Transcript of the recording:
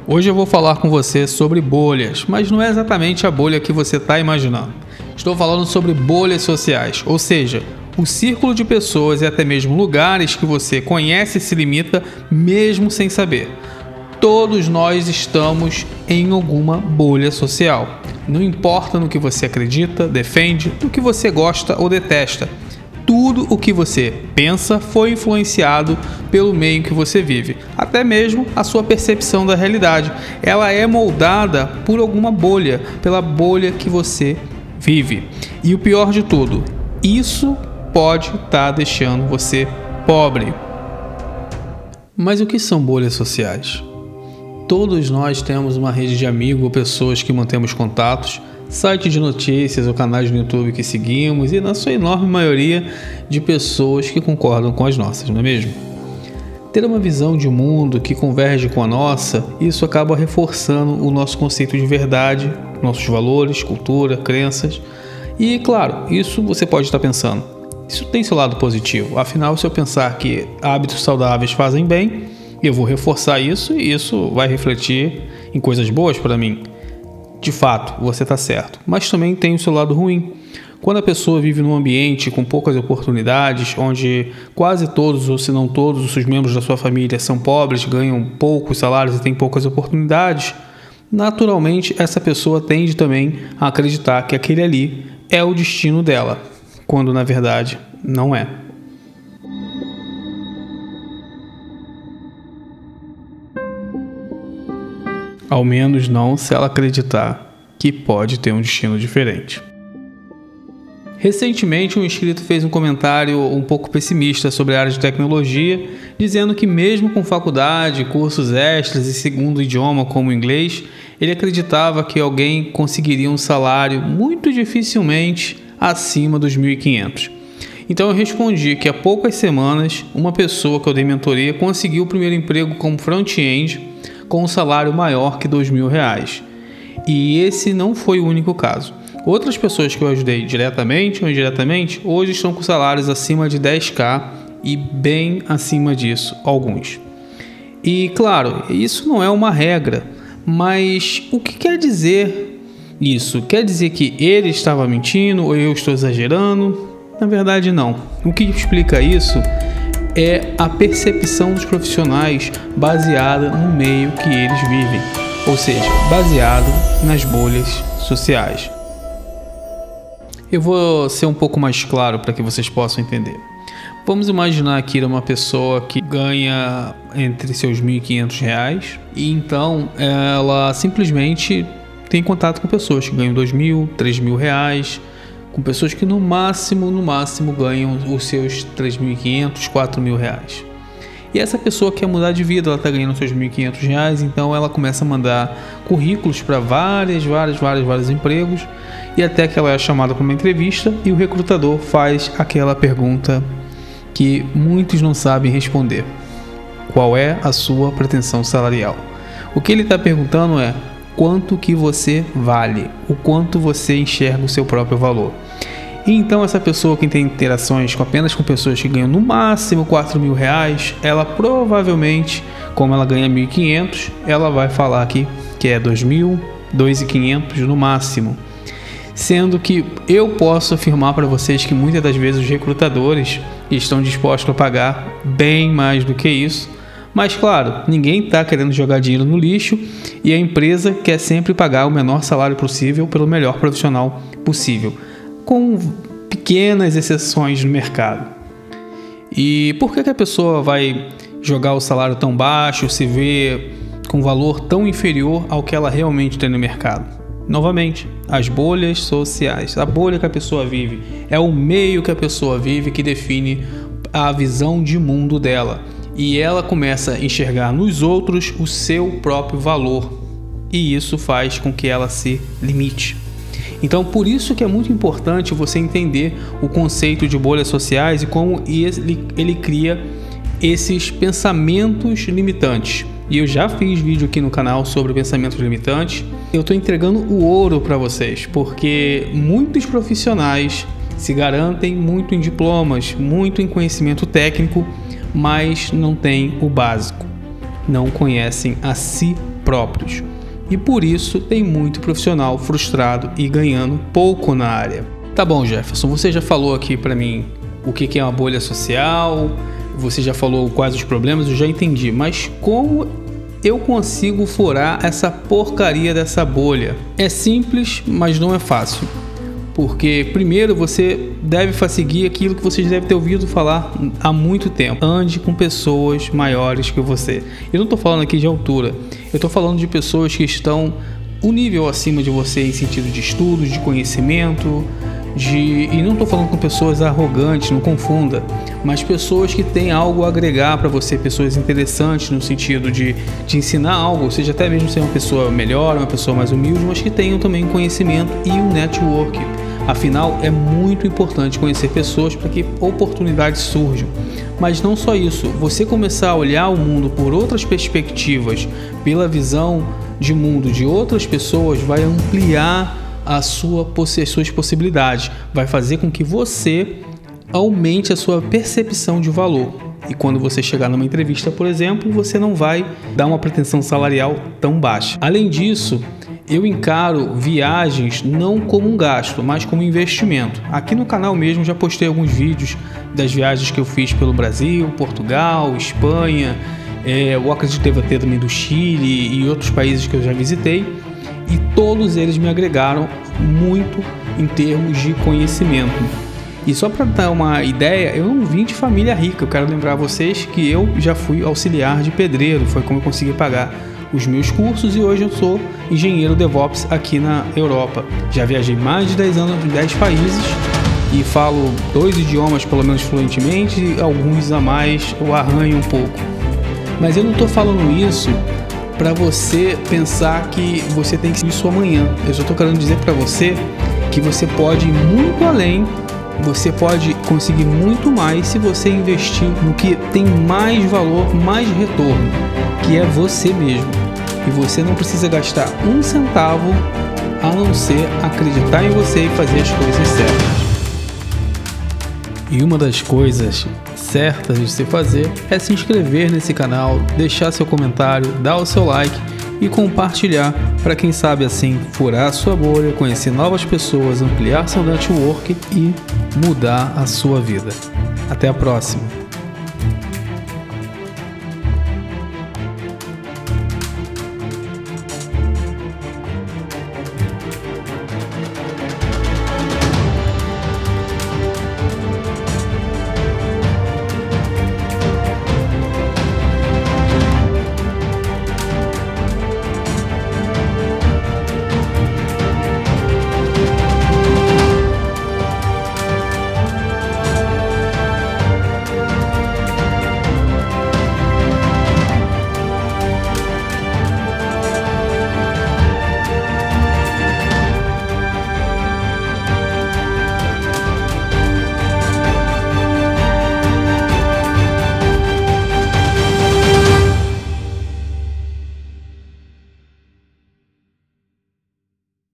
Hoje eu vou falar com você sobre bolhas, mas não é exatamente a bolha que você está imaginando. Estou falando sobre bolhas sociais, ou seja, o círculo de pessoas e até mesmo lugares que você conhece e se limita mesmo sem saber. Todos nós estamos em alguma bolha social. Não importa no que você acredita, defende, no que você gosta ou detesta. Tudo o que você pensa foi influenciado pelo meio que você vive. Até mesmo a sua percepção da realidade. Ela é moldada por alguma bolha, pela bolha que você vive. E o pior de tudo, isso pode estar deixando você pobre. Mas o que são bolhas sociais? Todos nós temos uma rede de amigos ou pessoas que mantemos contatos, sites de notícias ou canais no YouTube que seguimos e, na sua enorme maioria, de pessoas que concordam com as nossas, não é mesmo? Ter uma visão de mundo que converge com a nossa, isso acaba reforçando o nosso conceito de verdade, nossos valores, cultura, crenças. E, claro, isso você pode estar pensando, isso tem seu lado positivo. Afinal, se eu pensar que hábitos saudáveis fazem bem, eu vou reforçar isso e isso vai refletir em coisas boas para mim. De fato, você está certo, mas também tem o seu lado ruim. Quando a pessoa vive num ambiente com poucas oportunidades, onde quase todos, ou se não todos, os seus membros da sua família são pobres, ganham poucos salários e têm poucas oportunidades, naturalmente essa pessoa tende também a acreditar que aquele ali é o destino dela, quando na verdade não é. Ao menos não se ela acreditar que pode ter um destino diferente. Recentemente, um inscrito fez um comentário um pouco pessimista sobre a área de tecnologia, dizendo que mesmo com faculdade, cursos extras e segundo idioma como o inglês, ele acreditava que alguém conseguiria um salário muito dificilmente acima dos 1.500. Então eu respondi que há poucas semanas, uma pessoa que eu dei mentoria conseguiu o primeiro emprego como front-end com um salário maior que R$2.000. E esse não foi o único caso. Outras pessoas que eu ajudei diretamente ou indiretamente, hoje estão com salários acima de 10.000 e bem acima disso, alguns. E claro, isso não é uma regra, mas o que quer dizer isso? Quer dizer que ele estava mentindo ou eu estou exagerando? Na verdade não. O que explica isso é a percepção dos profissionais baseada no meio que eles vivem, ou seja, baseado nas bolhas sociais. Eu vou ser um pouco mais claro para que vocês possam entender. Vamos imaginar aqui uma pessoa que ganha entre seus R$1.500 e então ela simplesmente tem contato com pessoas que ganham R$2.000, R$3.000, com pessoas que no máximo ganham os seus R$3.500, R$4.000. E essa pessoa quer mudar de vida, ela está ganhando os seus R$1.500, então ela começa a mandar currículos para vários empregos, e até que ela é chamada para uma entrevista e o recrutador faz aquela pergunta que muitos não sabem responder. Qual é a sua pretensão salarial? O que ele está perguntando é quanto que você vale, o quanto você enxerga o seu próprio valor. E então essa pessoa que tem interações apenas com pessoas que ganham no máximo R$4.000, ela provavelmente, como ela ganha R$1.500, ela vai falar aqui que é R$2.000, R$2.500 no máximo. Sendo que eu posso afirmar para vocês que muitas das vezes os recrutadores estão dispostos a pagar bem mais do que isso. Mas claro, ninguém está querendo jogar dinheiro no lixo e a empresa quer sempre pagar o menor salário possível pelo melhor profissional possível, com pequenas exceções no mercado. E por que a pessoa vai jogar o salário tão baixo, se vê com valor tão inferior ao que ela realmente tem no mercado? Novamente, as bolhas sociais. A bolha que a pessoa vive é o meio que a pessoa vive que define a visão de mundo dela. E ela começa a enxergar nos outros o seu próprio valor. E isso faz com que ela se limite. Então, por isso que é muito importante você entender o conceito de bolhas sociais e como ele cria esses pensamentos limitantes. E eu já fiz vídeo aqui no canal sobre pensamentos limitantes. Eu estou entregando o ouro para vocês, porque muitos profissionais se garantem muito em diplomas, muito em conhecimento técnico, mas não têm o básico. Não conhecem a si próprios. E por isso tem muito profissional frustrado e ganhando pouco na área. Tá bom, Jefferson, você já falou aqui para mim o que é uma bolha social, você já falou quais os problemas, eu já entendi, mas como eu consigo furar essa porcaria dessa bolha? É simples, mas não é fácil. Porque primeiro você deve seguir aquilo que vocês devem ter ouvido falar há muito tempo. Ande com pessoas maiores que você. Eu não estou falando aqui de altura, eu estou falando de pessoas que estão um nível acima de você em sentido de estudo, de conhecimento, e não estou falando com pessoas arrogantes, não confunda, mas pessoas que têm algo a agregar para você, pessoas interessantes no sentido de ensinar algo, ou seja, até mesmo ser uma pessoa melhor, uma pessoa mais humilde, mas que tenham também conhecimento e um network. Afinal, é muito importante conhecer pessoas para que oportunidades surjam. Mas não só isso, você começar a olhar o mundo por outras perspectivas, pela visão de mundo de outras pessoas, vai ampliar as suas possibilidades, vai fazer com que você aumente a sua percepção de valor. E quando você chegar numa entrevista, por exemplo, você não vai dar uma pretensão salarial tão baixa. Além disso, eu encaro viagens não como um gasto, mas como investimento. Aqui no canal mesmo já postei alguns vídeos das viagens que eu fiz pelo Brasil, Portugal, Espanha, eu acredito que deva ter também do Chile e outros países que eu já visitei. E todos eles me agregaram muito em termos de conhecimento. E só para dar uma ideia, eu não vim de família rica. Eu quero lembrar a vocês que eu já fui auxiliar de pedreiro, foi como eu consegui pagar os meus cursos, e hoje eu sou engenheiro DevOps aqui na Europa. Já viajei mais de 10 anos em 10 países e falo 2 idiomas pelo menos fluentemente, e alguns a mais eu arranho um pouco. Mas eu não estou falando isso para você pensar que você tem que isso amanhã. Eu só estou querendo dizer para você que você pode ir muito além, você pode conseguir muito mais se você investir no que tem mais valor, mais retorno, que é você mesmo. E você não precisa gastar um centavo a não ser acreditar em você e fazer as coisas certas. E uma das coisas certas de se fazer é se inscrever nesse canal, deixar seu comentário, dar o seu like e compartilhar para quem sabe assim furar a sua bolha, conhecer novas pessoas, ampliar seu network e mudar a sua vida. Até a próxima!